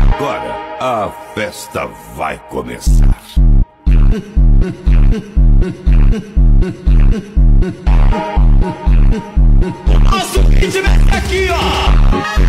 Agora a festa vai começar. Nosso ritmo é aqui, ó!